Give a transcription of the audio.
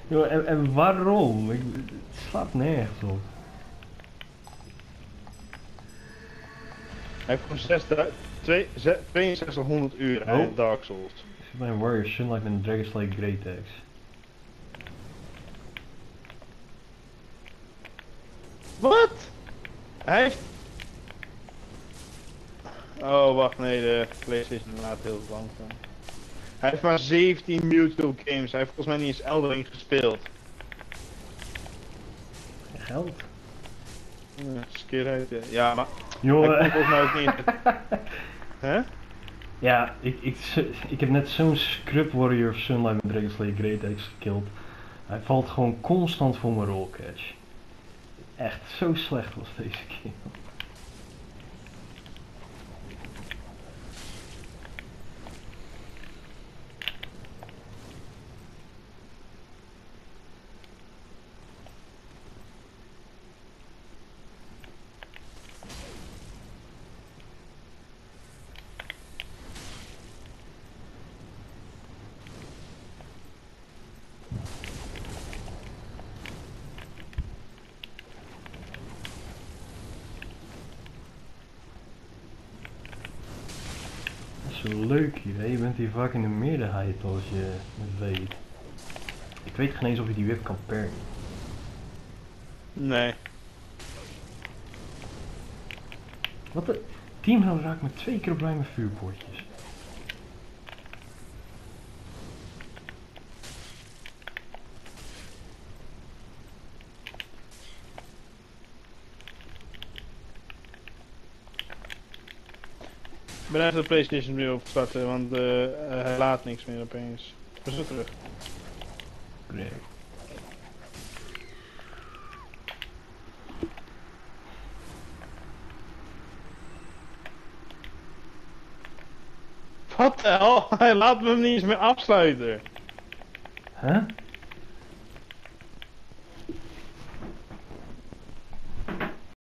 Joh, en waarom? Het slaat nergens op. Hij heeft gewoon 6200 uur Oh. in Dark Souls. Ik zit bij een Warrior Sunlight met een Dragon Slayer Great Axe. Wat? Hij heeft... Oh, wacht, nee, de PlayStation laat heel lang staan. Hij heeft maar 17 Mewtwo games. Hij heeft volgens mij niet eens Elden Ring gespeeld. Geld? Skeer uit, ja, maar... Jongen. Hij komt volgens mij ook niet... Hè? Ja, ik heb net zo'n Scrub Warrior of Sunlight met Dragon Slayer Great Axe gekillt. Hij valt gewoon constant voor mijn roll catch. Echt, zo slecht was deze kill. Dat is zo leuk hier, hè? Je bent hier vaak in de meerderheid als je het weet. Ik weet geen eens of je die whip kan parry. Nee. Wat de... Teamheld raakt me 2 keer op rij met vuurpoortjes. Ik ben even de PlayStation weer opstarten, want hij laat niks meer opeens. We zijn terug. Nee. Wat de hel? Hij laat me hem niet eens meer afsluiten. Huh?